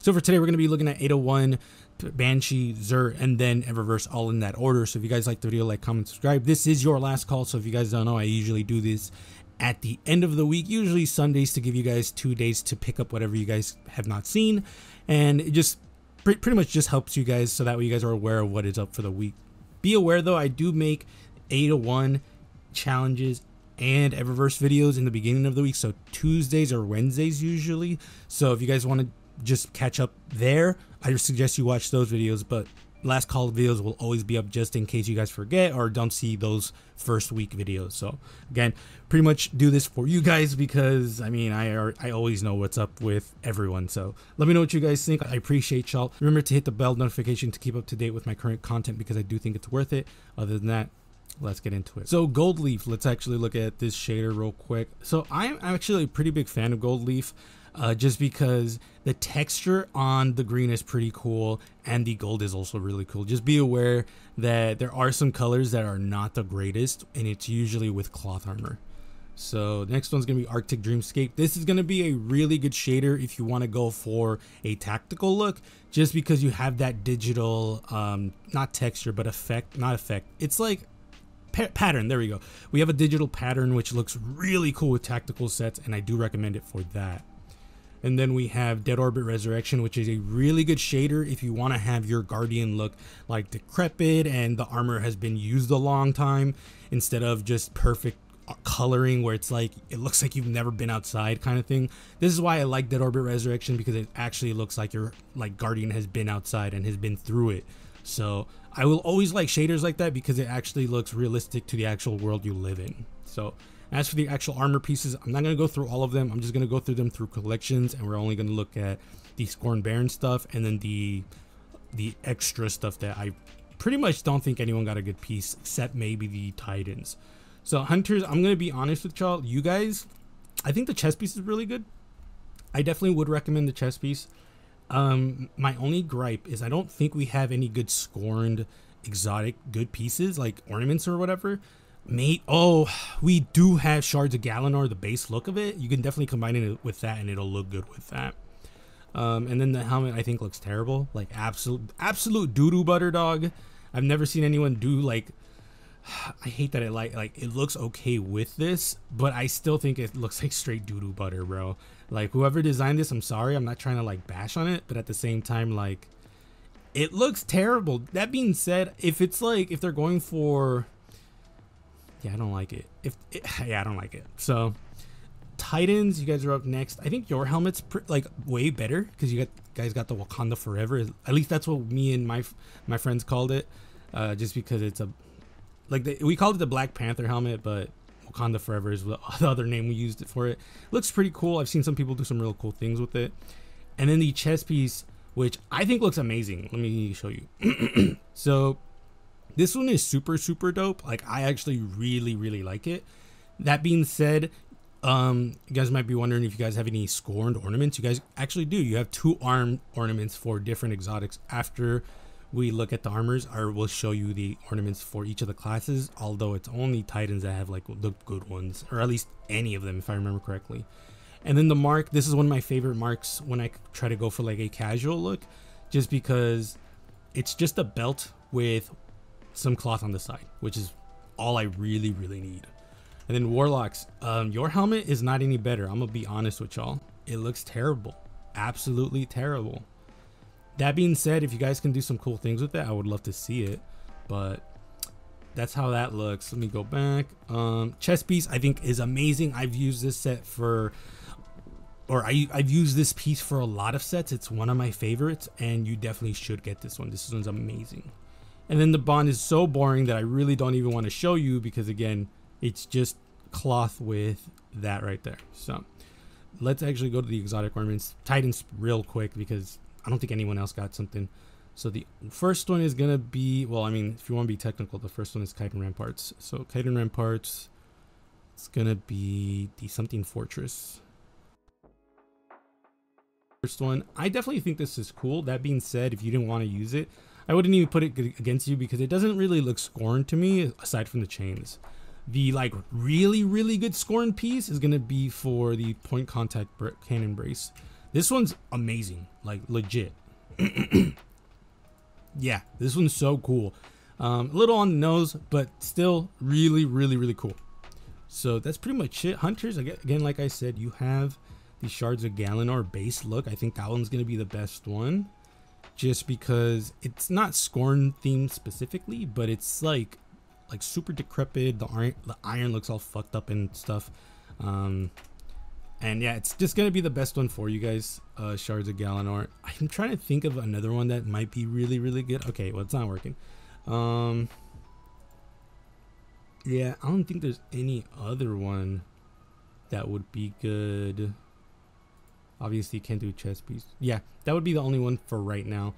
So for today, we're going to be looking at 801, Banshee, Xur, and then Eververse, all in that order. So if you guys like the video, like, comment, subscribe. This is your last call. So if you guys don't know, I usually do this at the end of the week, usually Sundays, to give you guys 2 days to pick up whatever you guys have not seen. And it just pretty much just helps you guys so that way you guys are aware of what is up for the week. Be aware though, I do make 801 challenges and Eververse videos in the beginning of the week, so Tuesdays or Wednesdays usually. So if you guys want to just catch up there, I just suggest you watch those videos, but last call videos will always be up just in case you guys forget or don't see those first week videos. So again, pretty much do this for you guys because I mean I always know what's up with everyone. So let me know what you guys think. I appreciate y'all. Remember to hit the bell notification to keep up to date with my current content because I do think it's worth it. Other than that, let's get into it. So gold leaf, let's actually look at this shader real quick. So I'm actually a pretty big fan of gold leaf. Just because the texture on the green is pretty cool and the gold is also really cool. Just be aware that there are some colors that are not the greatest, and it's usually with cloth armor. So the next one's gonna be Arctic Dreamscape. This is gonna be a really good shader if you want to go for a tactical look, just because you have that digital not texture but effect, not effect, it's like pattern. There we go. We have a digital pattern which looks really cool with tactical sets, and I do recommend it for that. And then we have Dead Orbit Resurrection, which is a really good shader if you want to have your Guardian look like decrepit and the armor has been used a long time, instead of just perfect coloring where it's like it looks like you've never been outside kind of thing. This is why I like Dead Orbit Resurrection, because it actually looks like your Guardian has been outside and has been through it. So I will always like shaders like that because it actually looks realistic to the actual world you live in. So as for the actual armor pieces, I'm not going to go through all of them. I'm just going to go through them through collections, and we're only going to look at the Scorn Baron stuff and then the extra stuff that I pretty much don't think anyone got a good piece except maybe the Titans. So Hunters, I'm going to be honest with y'all. You guys, I think the chest piece is really good. I definitely would recommend the chest piece. My only gripe is I don't think we have any good scorned exotic good pieces like ornaments or whatever. We do have Shards of Galanor, the base look of it. You can definitely combine it with that and it'll look good with that. And then the helmet I think looks terrible, like absolute doo-doo butter, dog. I've never seen anyone do like, I hate that it like it looks okay with this, but I still think it looks like straight doo-doo butter, bro. Like whoever designed this, I'm sorry, I'm not trying to like bash on it, but at the same time, like it looks terrible. That being said, if it's like, if they're going for, yeah, I don't like it. Yeah, I don't like it. So Titans, you guys are up next. I think your helmet's like way better because you guys got the Wakanda Forever. At least that's what me and my friends called it. Just because it's a we called it the Black Panther helmet, but Wakanda Forever is the other name we used it for. It looks pretty cool. I've seen some people do some real cool things with it. And then the chest piece, which I think looks amazing. Let me show you. So this one is super dope. Like I actually really like it. That being said, you guys might be wondering if you guys have any scorned ornaments. You guys actually do. You have 2 arm ornaments for different exotics. After we look at the armors, we'll show you the ornaments for each of the classes, although it's only Titans that have like the good ones, or at least any of them if I remember correctly. And then the mark, this is one of my favorite marks when I try to go for like a casual look, just because it's just a belt with some cloth on the side, which is all I really need. And then Warlocks, your helmet is not any better. I'm gonna be honest with y'all, it looks terrible, absolutely terrible. That being said, if you guys can do some cool things with it, I would love to see it, but that's how that looks. Let me go back. Chest piece I think is amazing. I've used this set for, or I've used this piece for a lot of sets. It's one of my favorites, and you definitely should get this one. This one's amazing. And then the bond is so boring that I really don't even want to show you because again, it's just cloth with that right there. So let's actually go to the exotic ornaments. Titans real quick because I don't think anyone else got something. So the first one is gonna be, well, I mean, if you want to be technical, the first one is Cayde Ramparts. So Cayde Ramparts, it's gonna be the something fortress. First one, I definitely think this is cool. That being said, if you didn't want to use it, I wouldn't even put it against you because it doesn't really look scorned to me aside from the chains. The like really good scorned piece is going to be for the point contact cannon brace. This one's amazing, like legit. Yeah, this one's so cool. A little on the nose, but still really, really, really cool. So that's pretty much it. Hunters, again, like I said, you have the Shards of Galanor base look. I think that one's going to be the best one. Just because it's not Scorn themed specifically, but it's like super decrepit. The iron looks all fucked up and stuff. And yeah, it's just going to be the best one for you guys. Shards of Galanor. I'm trying to think of another one that might be really, really good. Okay, well, it's not working. Yeah, I don't think there's any other one that would be good. Obviously, can't do chest piece. Yeah, that would be the only one for right now.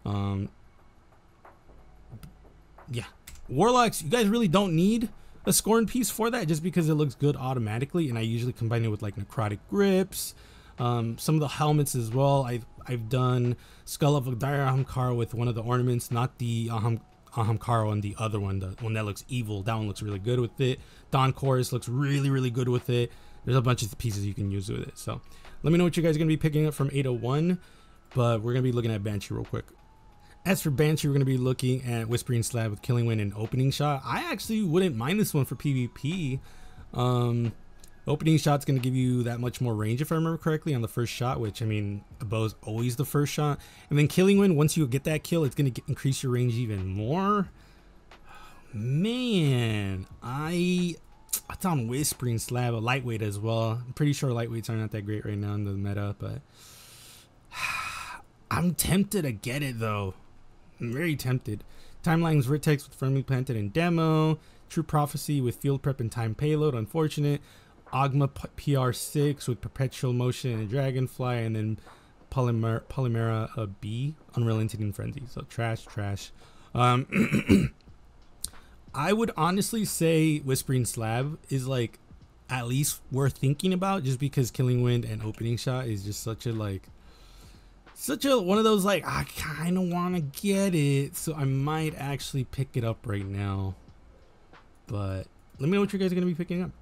Yeah, Warlocks, you guys really don't need a Scorn piece for that, just because it looks good automatically, and I usually combine it with like necrotic grips. Some of the helmets as well. I've done Skull of Dire Ahamkara with one of the ornaments, not the Ahamkara and the other one, the one that looks evil. That one looks really good with it. Dawn Chorus looks really, really good with it. There's a bunch of pieces you can use with it. So let me know what you guys are going to be picking up from 801, but we're going to be looking at Banshee real quick. As for Banshee, we're going to be looking at Whispering Slab with Killing Wind and Opening Shot. I actually wouldn't mind this one for PvP. Opening Shot's going to give you that much more range, if I remember correctly, on the first shot, which, I mean, a bow's always the first shot. And then Killing Wind, once you get that kill, it's going to increase your range even more. Man, it's on Whispering Slab, a lightweight as well. I'm pretty sure lightweights are not that great right now in the meta, but I'm tempted to get it, though. I'm very tempted. Timeline's Vertex with Firmly Planted in demo. True Prophecy with Field Prep and Time Payload, unfortunate. Ogma PR6 with Perpetual Motion and Dragonfly, and then Polymera B, Unreal Entity and Frenzy. So trash. I would honestly say Whispering Slab is like at least worth thinking about, just because Killing Wind and Opening Shot is just such a one of those, like, I kind of want to get it, so I might actually pick it up right now. But let me know what you guys are going to be picking up.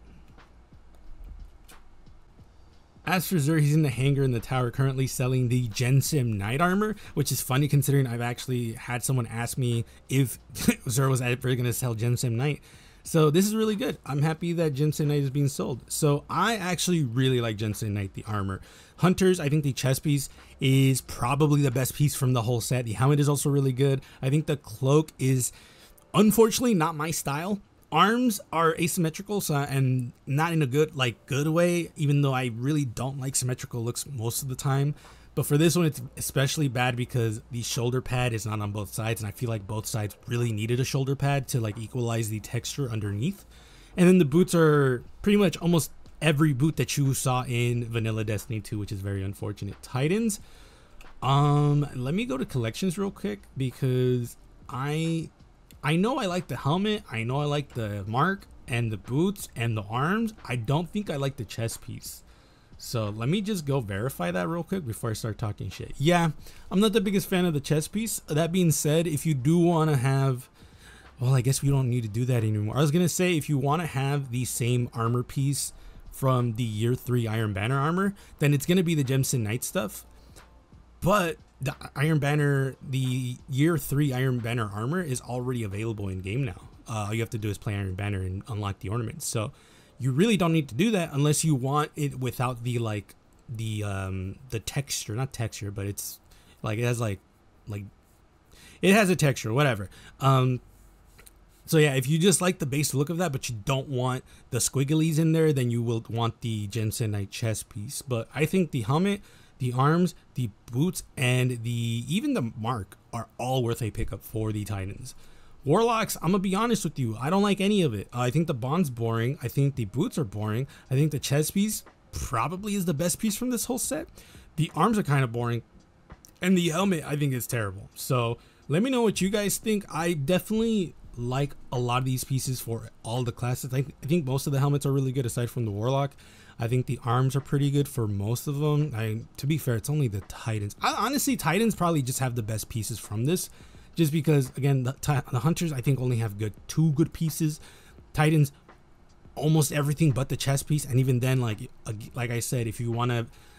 As for Xur, he's in the hangar in the tower currently selling the Gensim Knight armor, which is funny considering I've actually had someone ask me if Xur was ever going to sell Gensim Knight. So this is really good. I'm happy that Gensim Knight is being sold. So I actually really like Gensim Knight, the armor. Hunters, I think the chest piece is probably the best piece from the whole set. The helmet is also really good. I think the cloak is unfortunately not my style. Arms are asymmetrical, so, and not in a good way, even though I really don't like symmetrical looks most of the time. But for this one, it's especially bad because the shoulder pad is not on both sides, and I feel like both sides really needed a shoulder pad to like equalize the texture underneath. And then the boots are pretty much almost every boot that you saw in Vanilla Destiny 2, which is very unfortunate. Titans, let me go to collections real quick, because I know I like the helmet, I know I like the mark and the boots and the arms. I don't think I like the chest piece. So let me just go verify that real quick before I start talking shit. Yeah, I'm not the biggest fan of the chest piece. That being said, if you do want to have, well, I guess we don't need to do that anymore. I was going to say, if you want to have the same armor piece from the Year 3 Iron Banner armor, then it's going to be the Gemson Knight stuff. But the Iron Banner, the Year 3 Iron Banner armor is already available in game now. All you have to do is play Iron Banner and unlock the ornaments. So you really don't need to do that unless you want it without the the texture, not texture, but it's like it has like it has a texture, whatever. So yeah, if you just like the base look of that, but you don't want the squigglies in there, then you will want the Gensim Knight chest piece. But I think the helmet, the arms, the boots, and even the mark are all worth a pickup for the Titans. Warlocks, I'm gonna be honest with you, I don't like any of it. I think the bond's boring. I think the boots are boring. I think the chest piece probably is the best piece from this whole set. The arms are kind of boring, and the helmet I think is terrible. So let me know what you guys think. I definitely like a lot of these pieces for all the classes. I think most of the helmets are really good aside from the Warlock. I think the arms are pretty good for most of them. To be fair, it's only the Titans. Honestly, Titans probably just have the best pieces from this, just because, again, the Hunters I think only have two good pieces. Titans, almost everything but the chest piece, and even then, like I said, if you want to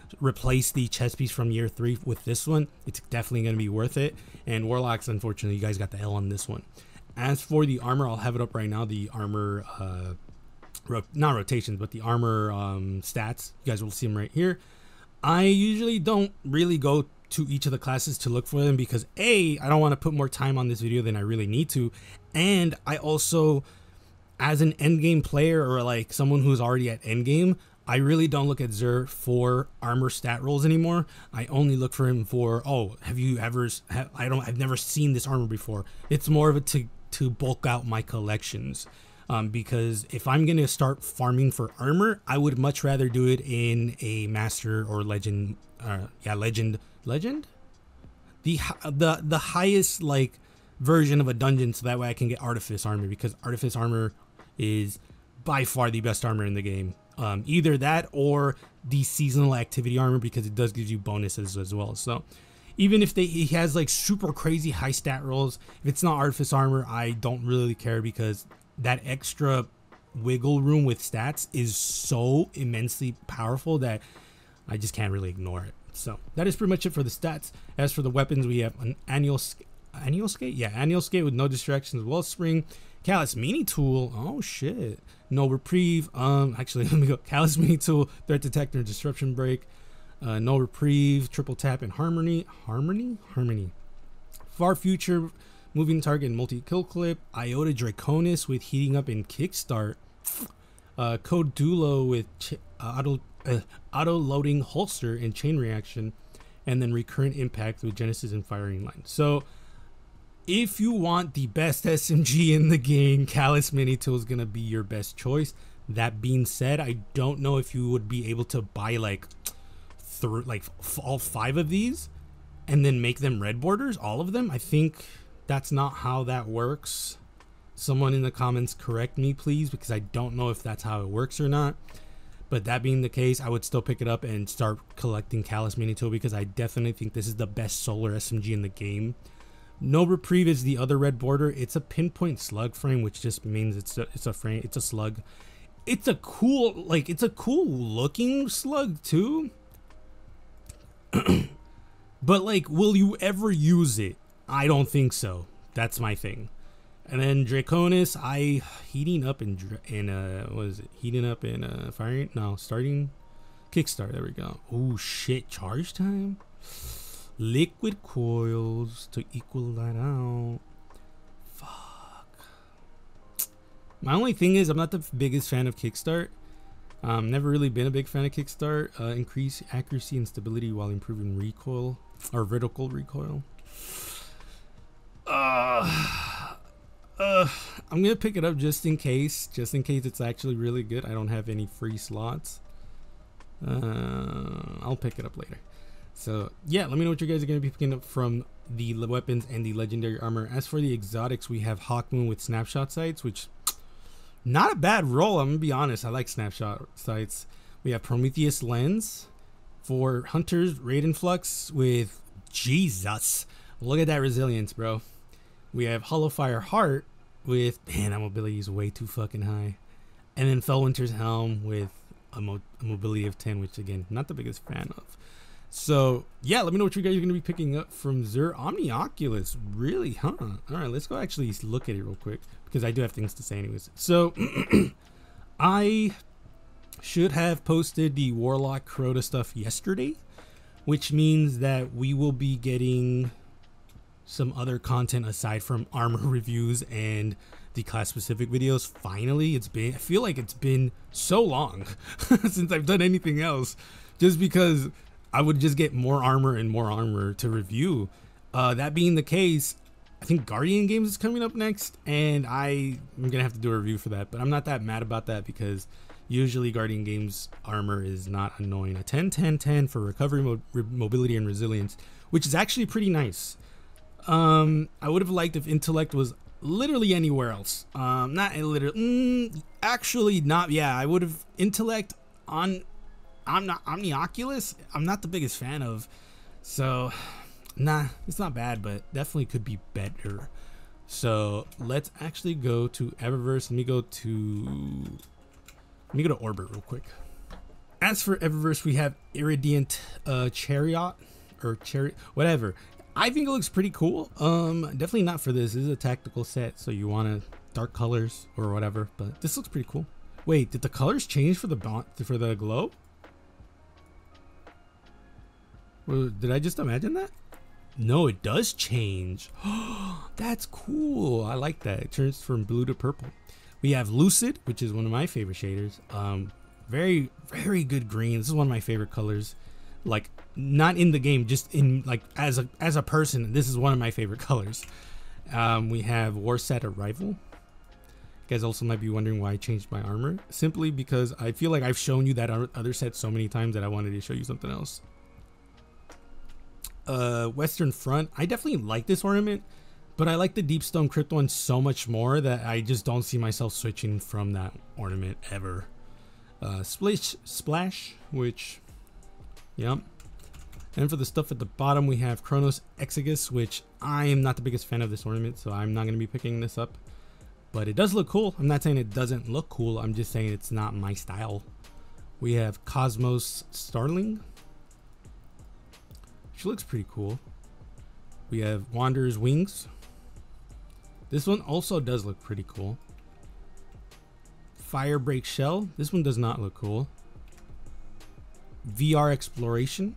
replace the chest piece from year 3 with this one, it's definitely going to be worth it. And warlocks, unfortunately, you guys got the L on this one. As for the armor, I'll have it up right now. The armor, not rotations, but the armor stats. You guys will see them right here. I usually don't really go to each of the classes to look for them because A, I don't want to put more time on this video than I really need to, and I also, as an endgame player or like someone who's already at endgame, I really don't look at Xur for armor stat rolls anymore. I only look for him for, oh, have you ever, I've never seen this armor before. It's more of a to bulk out my collections. Because if I'm going to start farming for armor, I would much rather do it in a master or legend. Legend? The highest like version of a dungeon, so that way I can get artifice armor, because artifice armor is by far the best armor in the game. Either that or the seasonal activity armor, because it does give you bonuses as well. So even if he has like super crazy high stat rolls, if it's not artifice armor, I don't really care, because that extra wiggle room with stats is so immensely powerful that I just can't really ignore it. So that is pretty much it for the stats. As for the weapons, we have an annual skate with no distractions, wellspring, callous mini tool. Oh shit, no reprieve. Actually, let me go. Callous mini tool, threat detector, disruption break, no reprieve, triple tap, and harmony. Far future, moving target, multi-kill clip, Iota Draconis with heating up and kickstart, Code Dulo with auto-loading holster and chain reaction, and then recurrent impact with Genesis and firing line. So if you want the best SMG in the game, Callous Mini Tool is going to be your best choice. That being said, I don't know if you would be able to buy like all 5 of these and then make them red borders, all of them. I think that's not how that works. Someone in the comments correct me, please, because I don't know if that's how it works or not. But that being the case, I would still pick it up and start collecting Callous Mini Tool, because I definitely think this is the best solar SMG in the game. No reprieve is the other red border. It's a pinpoint slug frame, which just means it's a frame. It's a slug. It's a cool looking slug too. But like, will you ever use it? I don't think so. That's my thing. And then Draconis, heating up in what is it? Heating up in firing? No, starting kickstart. There we go. Oh shit, charge time. Liquid coils to equal that out. Fuck. My only thing is, I'm not the biggest fan of kickstart. Never really been a big fan of kickstart. Increase accuracy and stability while improving recoil or vertical recoil. I'm gonna pick it up just in case it's actually really good. I don't have any free slots. I'll pick it up later. So yeah, let me know what you guys are gonna be picking up from the weapons and the legendary armor. As for the exotics, we have Hawkmoon with snapshot sights, which not a bad roll. I'm gonna be honest, I like snapshot sights. We have Prometheus lens for hunters, Raiden Flux with Jesus. Look at that resilience, bro. We have Hollow Fire Heart with, man, that mobility is way too fucking high. And then Fellwinter's Helm with a mobility of 10, which again, not the biggest fan of. So yeah, let me know what you guys are going to be picking up from Xur. Omnioculus, really, huh? All right, let's go actually look at it real quick, because I do have things to say anyways. So I should have posted the Warlock Crota stuff yesterday, which means that we will be getting some other content aside from armor reviews and the class specific videos. Finally, I feel like it's been so long since I've done anything else, just because I would just get more armor to review. That being the case, I think Guardian Games is coming up next, and I'm gonna have to do a review for that, but I'm not that mad about that, because usually Guardian Games armor is not annoying. A 10-10-10 for recovery, mobility, and resilience, which is actually pretty nice. I would have liked if intellect was literally anywhere else. Not literally, actually not. Yeah, I would have intellect on Omnioculus. I'm not the biggest fan of, so nah, it's not bad, but definitely could be better. So let's actually go to Eververse. Let me go to Orbit real quick. As for Eververse, we have Iridient Chariot or Chariot, whatever. I think it looks pretty cool. Definitely not for this. This is a tactical set, so you want dark colors or whatever. But this looks pretty cool. Wait, did the colors change for the glow? Well, did I just imagine that? No, it does change. That's cool. I like that. It turns from blue to purple. We have Lucid, which is one of my favorite shaders. Very, very good green. This is one of my favorite colors. Like, not in the game, just in like as a person. This is one of my favorite colors. We have Warsat Arrival. You guys also might be wondering why I changed my armor. Simply because I feel like I've shown you that other set so many times that I wanted to show you something else. Western Front. I definitely like this ornament, but I like the Deepstone Crypt one so much more that I just don't see myself switching from that ornament ever. Splash, which, yep. And for the stuff at the bottom, we have Chronos Exegus, which I am not the biggest fan of this ornament, so I'm not going to be picking this up. But it does look cool. I'm not saying it doesn't look cool. I'm just saying it's not my style. We have Cosmos Starling, which looks pretty cool. We have Wanderer's Wings. This one also does look pretty cool. Firebreak Shell. This one does not look cool. VR Exploration.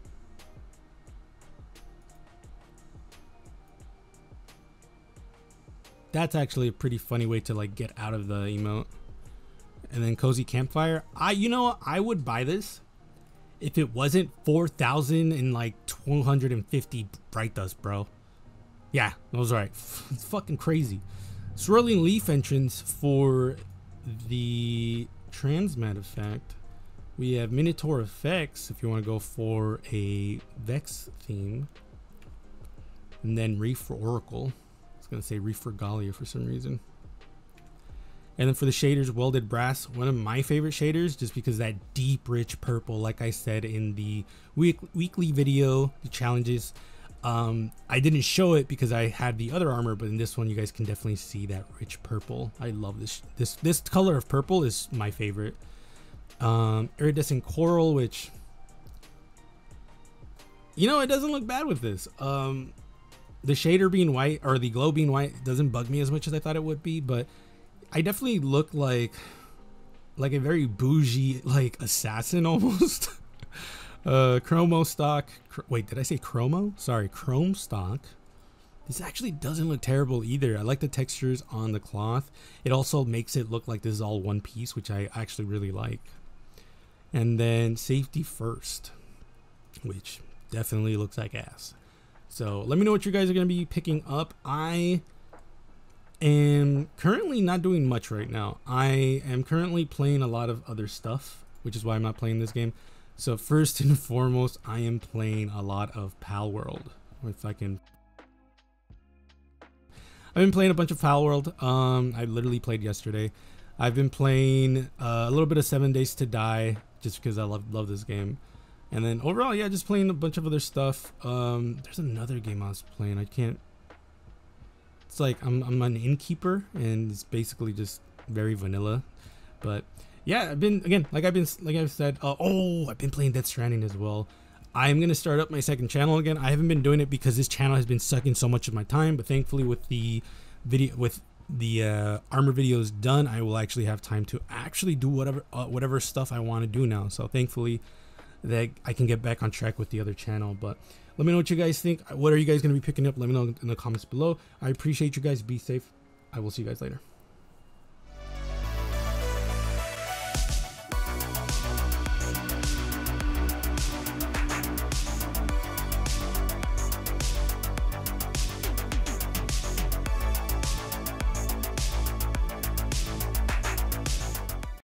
That's actually a pretty funny way to like get out of the emote. And then Cozy Campfire. You know what? I would buy this if it wasn't 4,000 and like 250 bright dust, bro. Yeah, that was right. It's fucking crazy. Swirling Leaf entrance for the Transmat effect. We have Minotaur effects if you want to go for a Vex theme. And then Reef for Oracle. I was going to say Reef for Galia for some reason. And then for the shaders, Welded Brass, one of my favorite shaders, just because that deep, rich purple, like I said in the weekly video, the challenges. I didn't show it because I had the other armor, but in this one, you guys can definitely see that rich purple. I love this color of purple is my favorite. Iridescent Coral, which, you know, it doesn't look bad with this. The shader being white, or the glow being white, doesn't bug me as much as I thought it would be, but I definitely look like a very bougie, like, assassin almost. Chromo stock. Wait, did I say chromo? Sorry, chrome stock. This actually doesn't look terrible either. I like the textures on the cloth. It also makes it look like this is all one piece, which I actually really like. And then Safety First, which definitely looks like ass. So let me know what you guys are going to be picking up. I am currently not doing much right now. I am currently playing a lot of other stuff, which is why I'm not playing this game. So first and foremost, I am playing a lot of Pal World. If I can, I've been playing a bunch of Pal World. I literally played yesterday. I've been playing a little bit of 7 Days to Die, just because I love this game. And then overall, yeah, just playing a bunch of other stuff. There's another game I was playing. I can't. It's like I'm an innkeeper, and it's basically just very vanilla. But yeah, I've been like I've said. I've been playing Death Stranding as well. I'm gonna start up my second channel again. I haven't been doing it because this channel has been sucking so much of my time. But thankfully, with the armor videos done, I will actually have time to actually do whatever stuff I want to do now. So thankfully, that I can get back on track with the other channel. But let me know what you guys think. What are you guys going to be picking up? Let me know in the comments below. I appreciate you guys. Be safe. I will see you guys later.